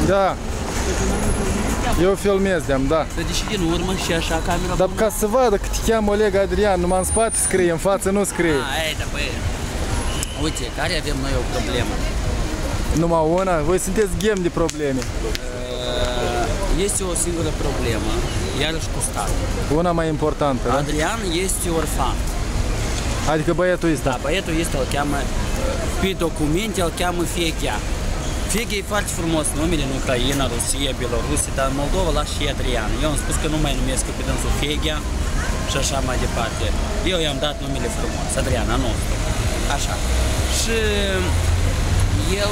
Da. Eu filmez de-am, da. Dar de și din urmă și așa camera? Dar ca să vadă că te cheamă Oleg Adrian, numai în spate scrie, în față nu scrie. Da, băi. Uite, care avem noi o problemă? Numai una? Voi sunteți ghem de probleme. Este o singură problemă, iarăși cu statul. Una mai importantă, da? Adrian este orfan. Adică băiatul ăsta. Da, băiatul este, îl cheamă, pe documente îl cheamă Fechea. Fechea e foarte frumos numele în Ucraina, Rusia, Belorusia, dar în Moldova la și Adrian. Eu am spus că nu mai numesc pe dânsul Fechea și așa mai departe. Eu i-am dat numele frumos, Adrian, a nostru. Așa. Și el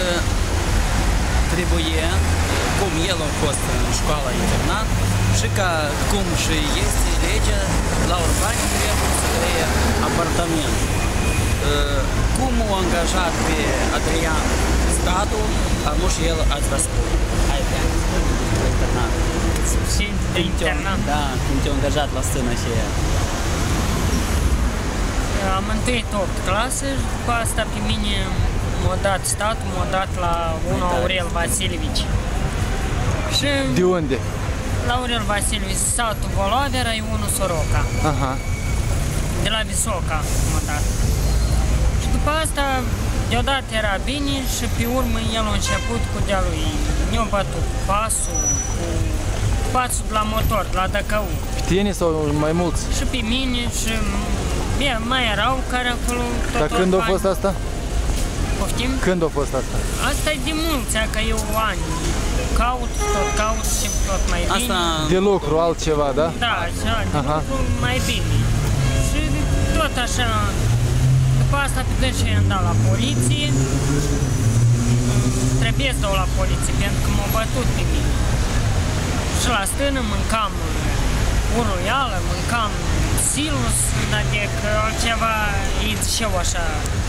trebuie, cum el a fost în școala internat și ca cum și este legea, la orfani trebuie să trăie apartament. Cum a angajat pe Adrian statul, am și el ați vă spun. Hai, Adrian, despre internat. Suficient de internat. Da, cum te-a angajat la stână și ea. Am întâit 8 clase și după asta pe mine m-a dat statul, m-a dat la unul Aurel Vasilievici. Și De unde? la Aurel Vasilievici, satul Volovera, e unul Soroca. Aha. De la Visoca m-a dat. Și după asta, deodată era bine și pe urmă el a început cu de-a lui. Ne-a bătut pasul de la motor, de la Dăcău. Pe tine sau mai mulți? Și pe mine și mai erau care acolo tot. Dar când a fost asta? Poftim? Când a fost asta? Asta e de mulți, că eu ani caut și tot mai bine. Asta De lucru, altceva, da? Da, așa, de lucru mai bine. Și tot așa, după asta pe când și am dat la poliție, trebuie să dau la poliție, pentru că m-au bătut pe mine. Și la stână mâncam uruială, mâncam silus, adică altceva, e și eu așa,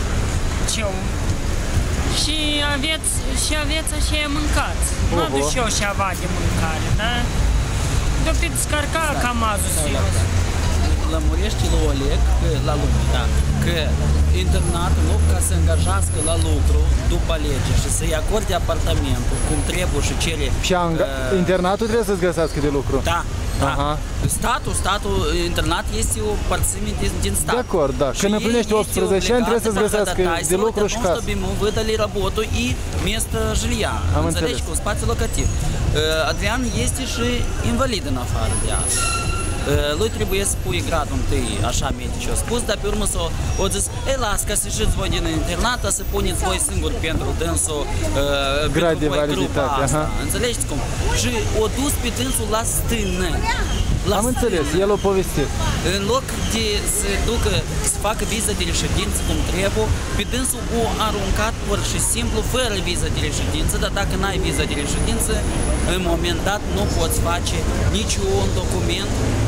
și aveți așa mâncați. M-am dus și eu ceva de mâncare, da? După descărca camazul silus. Lămurește lui Oleg, la lucru, da, că internatul, în loc ca să angajească la lucru după lege și să-i acorde apartamentul cum trebuie și cere... Și internatul trebuie să-ți găsească de lucru? Da, da. Aha. Statul internat este o părțime din stat. De acord, da. Când împlinești 18 ani trebuie să-ți găsească de lucru și casă. Чтобы ему выдали работу и место жилья. Înțelegi, cu spațiu locativ. Adrian este și invalid în afară de asta. Lui trebuie să pui gradul întâi, așa medici au spus, dar pe urmă s-o zis, las, ca să ieșiți voi din internat, să puneți voi singur pentru dânsul grad de validitate, aha. Înțelegeți cum? Și o dus pe dânsul la stână. Am înțeles, el o povestit. În loc de să ducă, să facă viză de reședință cum trebuie, pe dânsul o aruncat pur și simplu, fără viză de reședință, dar dacă n-ai viză de reședință, în moment dat nu poți face niciun document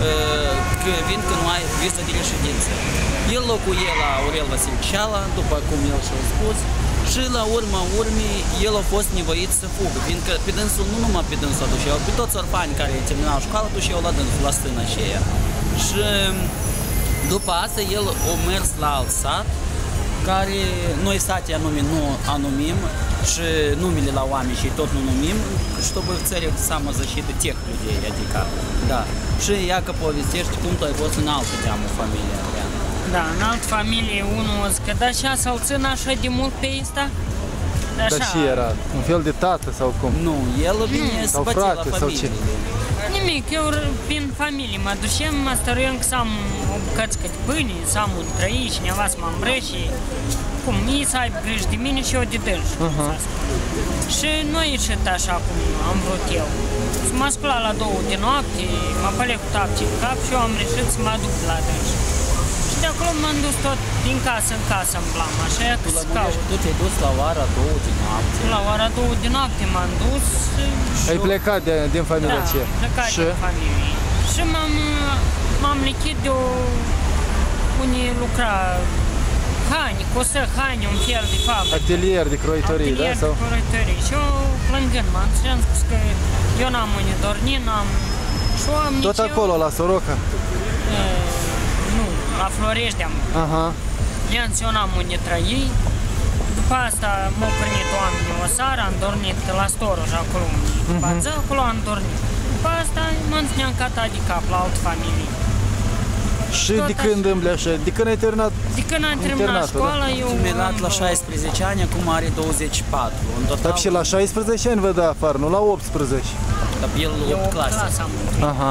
că nu ai viză de reședință. El locuie la Aurel Vasilieviceala, după cum el și-a spus, și la urma urmei el a fost nevoit să fugă, fiindcă pe dânsul, nu numai pe dânsul aduceau, pe toți orfani care terminau școala duceau la dânsul, la stână și ea. Și după asta el a mers la alt sat, care noi sate anume nu anumim și numele la oameni și tot nu numim, чтобы в целях самозащиты тех людей, adică, da. Și ea că povestește cum tu ai fost în altă teamă familie. Da, în altă familie, unul o zică, dar așa să-l țin așa de mult pe ăsta? Dar și era un fel de tată sau cum? Nu, el vine să bătea la familie. Nimic, eu prin familie mă ducem, mă stăruiam să am o bucățică de pâine, să am un trăi, cineva să mă îmbrăși, cum, ei să aibă grijă de mine și eu de dânsi. Și nu a ieșit așa cum am vrut eu. Să mă scula la 2 de noapte, mă pălec cu tapce în cap și eu am reușit să mă duc la dânsi. Și de acolo m-am dus tot din casă în casă în blam, așa că să caut. Tu te-ai dus la ora 2 de noapte? La ora 2 de noapte m-am dus. Ai plecat din familia aceea? Da, am plecat din familie. Și m-am lichit de unde lucra haine, cosă haine, un fel de fabrică. Atelier de croitorie, da? Atelier de croitorie. Și eu plângând m-am dus și am spus că eu n-am unde dormi, n-am... Tot acolo, la Soroca? Nu, la Florești am. Aha. Eu n-am unde trăi, după asta m-au primit oamenii o seară, am dormit la Storuj, acolo în bază, acolo am dormit. După asta mă țineam catat de cap la altă familie. Și de când îmbli așa? De când ai terminat De când am terminat școala, eu Terminat la 16 ani, acum are 24. În total, Dar și la 16 ani vă dă afară, nu la 18. dar el eu 8 clase. am. Aha.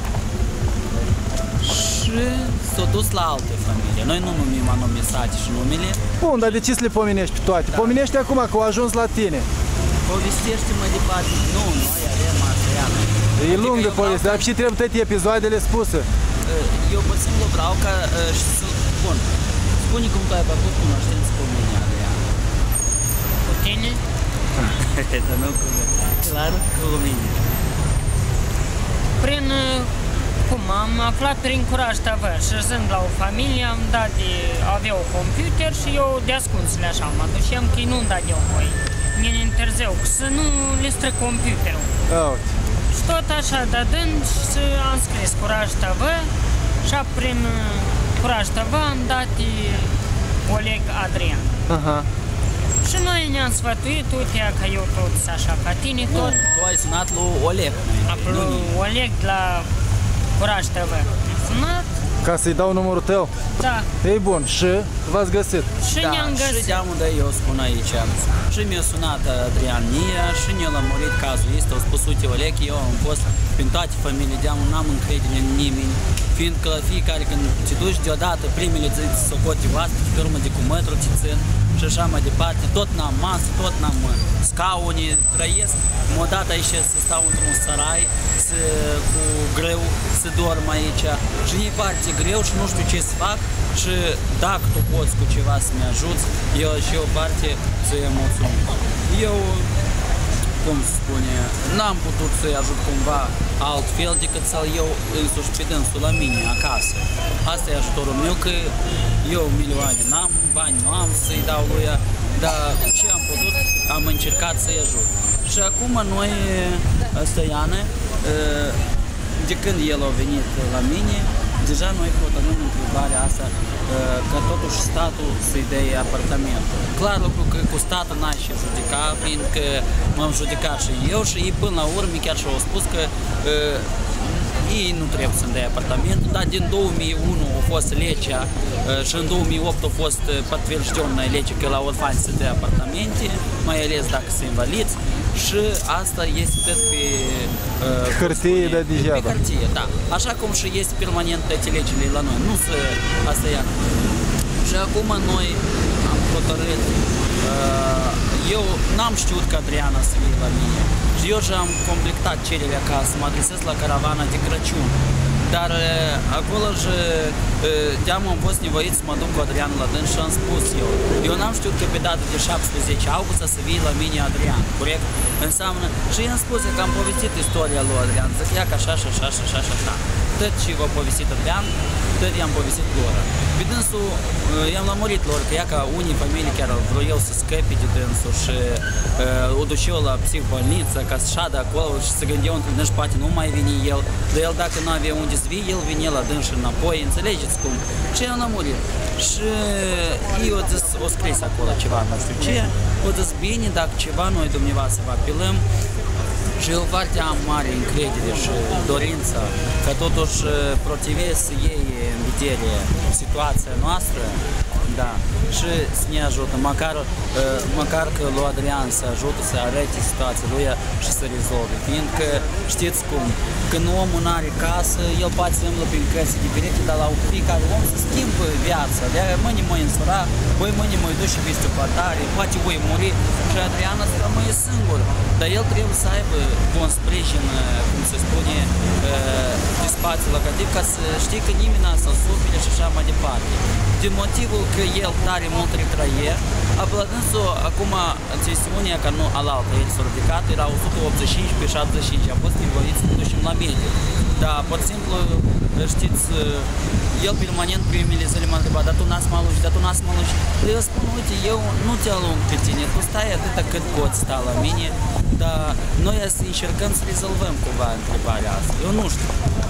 Și s-a dus la alte familii. Noi nu numim anume sate și numele. Bun, dar de ce să le pomenești pe toate? Pomenește acum că au ajuns la tine. Povestește mai departe. Nu, noi avem așa. E lungă poveste, dar și trebuie toate episoadele spuse. Eu pur și simplu vreau ca și să... Bun, spune cum tu ai făcut cunoștință cu mine, Adrian. Cu tine? Dar nu cu mine. Clar, cu mine. Prin cum am aflat prin Curaj TV și zând la o familie, am dat de avea un computer și eu de ascunsele așa mă duceam că nu-mi dădeau voi. Mie întârziu, să nu le strâng computerul. Uite. Și tot așa de dând și am scris Curaj TV și prin Curaj TV am dat de Oleg Adrian. Aha. Și noi ne-am sfătuit, uite că eu tot așa ca tine, Nu, tot tu ai sunat lui Oleg. aplu Oleg de la Curaj TV. Sunat, Ca să-i dau numărul tău? da, Ei bun, și v-ați găsit. și ne-am Și găsit. de amul de eu spun aici. Și mi-a sunat Adrian Nia și ne-a lămurit cazul. Este, au spus, uite, Oleg, eu am fost prin toate familiile de amul, n-am încredere în nimeni. Fiindcă fiecare când te duci deodată, primele zi ți socote oaspeți, pe urmă de cu mătru ți țin și așa mai departe. Tot n-am masă, tot n-am scaune, trăiesc. M-a dat aici să stau într-un sarai, cu greu, să dorm aici. Și e foarte greu și nu știu ce să fac. Și dacă tu poți cu ceva să-mi ajuți, eu și eu parte să-i mulțumim. Eu, cum se spune, n-am putut să-i ajut cumva altfel decât să-l iau însuși pe dânsul la mine acasă. Asta e ajutorul meu, că eu milioane n-am, bani nu am să-i dau lui ea, dar ce am putut, am încercat să-i ajut. Și acum noi, Stoiane, de când el a venit la mine, deja noi hotărâm întrebarea asta că totuși statul să-i dea apartamentul. Clar lucru că cu statul n-aș și judeca, fiindcă m-am judecat și eu și ei până la urmă chiar și-au spus că ei nu trebuie să-mi dea apartamentul, dar din 2001 a fost legea și în 2008 a fost подтвержденная legea că la orfani se dă apartamente, mai ales dacă sunt invaliți. Și asta este tot pe Hârtie, dar degeaba. pe hârtie, da. Așa cum și este permanent toate legile la noi. Nu să asta ia. Și acum noi am hotărât. Eu n-am știut că Adriana să fie la mine. Și eu și-am completat cererea ca să mă adresez la caravana de Crăciun. Dar acolo și de-am am fost nevoit să mă duc cu Adrian la dâns și am spus eu. Eu n-am știut că pe data de 17 august să vii la mine Adrian, corect? Înseamnă, și i-am spus că am povestit istoria lui Adrian, zic, ia că așa și așa și așa și așa. Tot ce v-a povestit Adrian, tot i-am povestit lor. Pe dânsul i-am lămurit lor că ia ca unii familii chiar vreau să scape de dânsul și o duceau la psihbolniță ca să șadă acolo și se gândeau întâlnit și poate nu mai vine el. Dar el dacă nu avea unde să vii, el vine la dâns și înapoi, înțelegeți cum? Și i-am lămurit. Și eu o scris acolo ceva, nu știu ce, o zis bine, dacă ceva noi dumneavoastră vă apelăm. Și eu foarte am mare încredere și dorință că totuși protivesc să iei în vedere situația noastră, da, și să ne ajută, măcar că lui Adrian să ajută să arăte situația lui și să rezolve, fiindcă știți cum, când omul nu are casă, el poate să îmblă prin căsi diferite, dar la fiecare om să schimbă viața, de mâine mă însura, voi mâine mă duce peste o pătare, poate voi muri și Adrian să rămâne singur, dar el trebuie să aibă un sprijin, cum se spune, de spațiu locativ, ca să știi că nimeni n-a să supere și așa mai departe. Din motivul că el tare mult retraie, aplădânsul acum sesiunea că nu alaltă, el s-a ridicat, era 185 pe 75, a fost nevoit să ducem la medic. Dar, pur și simplu, știți, el permanent primele zile m-a întrebat, dar tu n-ați mă alungi, dar tu n-ați mă alungi. Eu spun, uite, eu nu te alung pe tine, tu stai atâta cât poți sta la mine, dar noi să încercăm să rezolvăm cumva întrebarea asta. Eu nu știu.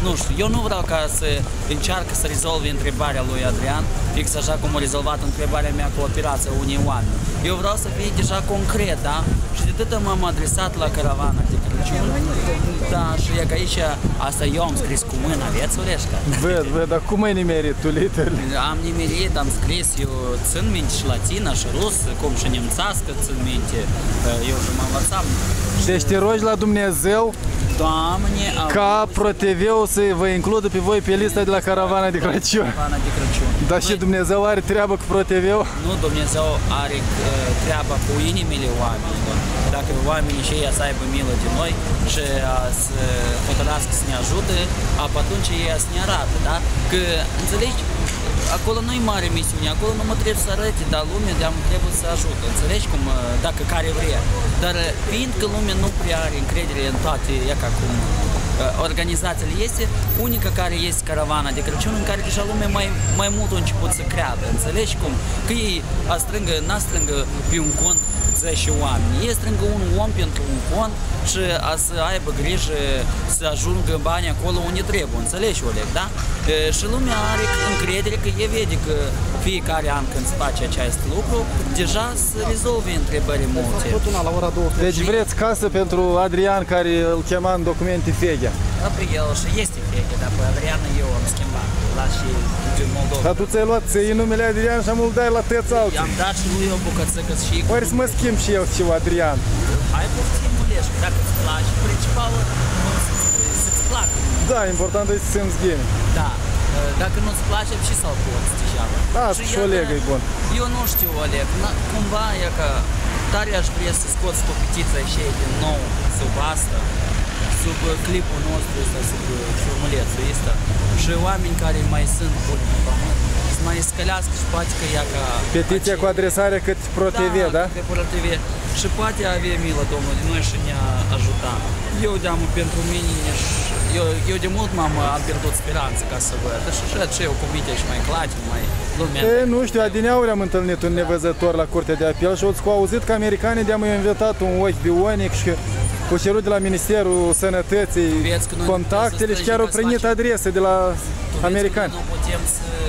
nu știu, eu nu vreau ca să încearcă să rezolve întrebarea lui Adrian, fix așa cum a rezolvat întrebarea mea cu operația unii oameni. Eu vreau să fie deja concret, da? Și de atât m-am adresat la caravana de Crăciun. Da, și e că aici, asta eu am scris cu mâna, aveți Oreșca? Văd, dar cum ai nimerit tu literele? Am nimerit, am scris, eu țin minte și latină și rusă, cum și nemțească țin minte, eu și mă învățam. Deci te rogi la Dumnezeu Doamne, ca ProTV-ul să vă includă pe voi pe lista de la caravana de Crăciun. caravana de Crăciun. Dar și Dumnezeu are treabă cu ProTV-ul? Nu, Dumnezeu are treaba cu inimile oamenilor. Dacă oamenii și ei să aibă milă de noi și să hotărască să ne ajute, atunci ei să ne arată, da? Că, înțelegi, acolo nu-i mare misiune, acolo nu mă trebuie să arăte, dar lumea trebuie să ajute, înțelegi cum, dacă care vrea. Dar fiindcă lumea nu prea are încredere în toate, e ca cum organizațiile este, unica care este caravana de Crăciun, în care deja lumea mai mult a început să creadă, înțelegi cum? Că ei n-a strângă pe un cont 10 oameni, ei strângă un om pentru un cont și să aibă grijă să ajungă bani acolo unde trebuie, înțelegi, Oleg, da? Și lumea are încredere că ei vede că fiecare an când se face acest lucru, deja se rezolve întrebări multe. Deci vreți casă pentru Adrian, care îl chema în documente Fegea. Da, pe el și este Fegea, dar pe Adrian eu am schimbat, la și din Moldova. Dar tu ți-ai luat numele Adrian și am-l dai la tăți alții. I-am dat și lui o bucățică și... Ori să mă schimb și eu și Adrian. Hai poftim, Uleșcu, dacă îți place, principal să-ți placă. Da, important e să simți bine. Da. Dacă nu-ți place, și să-l poți degeaba. Da, și Oleg e bun. Eu nu știu, Oleg, cumva e că tare aș vrea să scoți competiția și din nou sub asta, sub clipul nostru ăsta, sub filmulețul ăsta. Și oameni care mai sunt buni pe pământ, să mai scălească și poate că ea ca... Petiția cu adresare cât ProTV, da? Da, ProTV. Și poate avea milă, Domnul, de noi și ne ajuta. Eu de-am pentru mine, eu de mult am pierdut speranță ca să văd. Și ce eu comite și mai clate, mai lumea. E, nu știu, adineauri am întâlnit un nevăzător la Curtea de Apel și au auzit că americanii de-am invitat un ochi bionic și au cerut de la Ministerul Sănătății contactele și chiar au primit adrese de la americani. Nu putem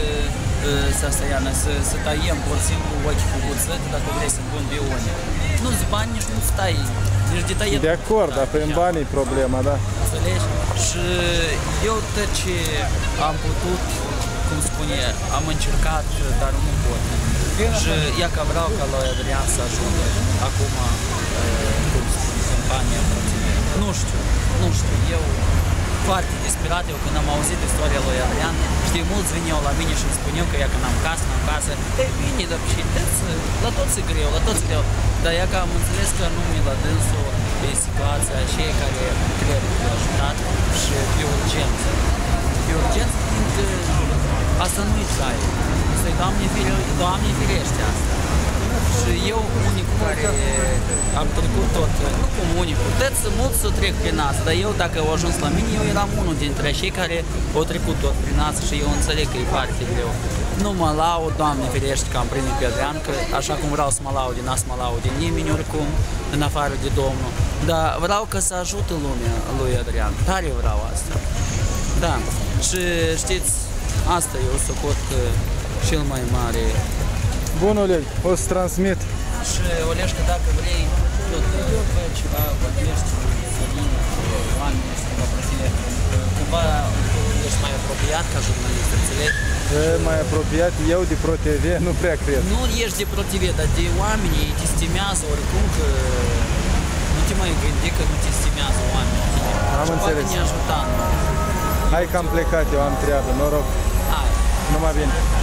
să taiem pur și simplu ochii cu buțăți dacă vrei să pun bionic. Nu-ți bani, nici nu stai, nici de tăiet. De acord, dar prin bani e problema, da. Înțelegi? Și eu tot ce am putut, cum spune, am încercat, dar nu pot. Și ea că vreau ca lui Adrian să ajungă acum, cum spune, campania. Nu știu, eu foarte disperat, eu când am auzit istoria lui Adrian, știi, mulți veneau la mine și îmi spuneau că ea când am casă, e bine, dar și la toți e greu, dar ea că am înțeles că nume la dânsul e situația aceea care trebuie ajutat și pe urgență. Pe urgență, fiindcă asta nu-i trai, asta e Doamne firește asta. Și eu, unicul care am trecut tot, nu cum unicul, mulți să trec prin asta, dar eu, dacă au ajuns la mine, eu eram unul dintre cei care au trecut tot prin asta și eu înțeleg că e foarte greu. Nu mă laud, Doamne ferește că am primit pe Adrian, că așa cum vreau să mă laud, n-a să mă laud de nimeni oricum, în afară de Domnul, dar vreau că să ajute lumea lui Adrian, tare vreau asta. Da, și știți, asta eu socot că cel mai mare. Bun, Oleg, o să transmit. Și, Oleșca, dacă vrei, tot ceva, vorbești cu Sorin, oameni, ceva profile, cumva ești mai apropiat ca jurnalist, înțelegi? Mai apropiat eu de ProTV, nu prea cred. Nu ești de ProTV, dar de oamenii te stimează oricum că nu te mai gândi că nu te stimează oamenii. Am înțeles. Poate ne ajuta. Hai că am plecat, eu am treabă, noroc. Hai. Numai bine.